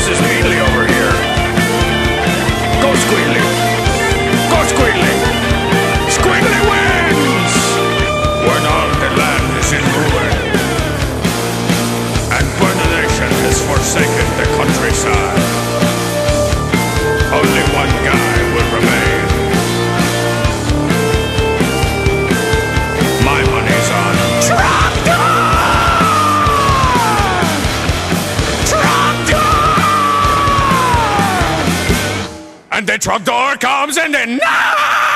Mrs. Beadley over here. Go Squealy! Go Squealy! Squealy wins! When all the land is in ruin, and when the nation has forsaken the countryside, only one guy will remain. My money's on Trogdor! Trogdor! And the Trogdor comes and then...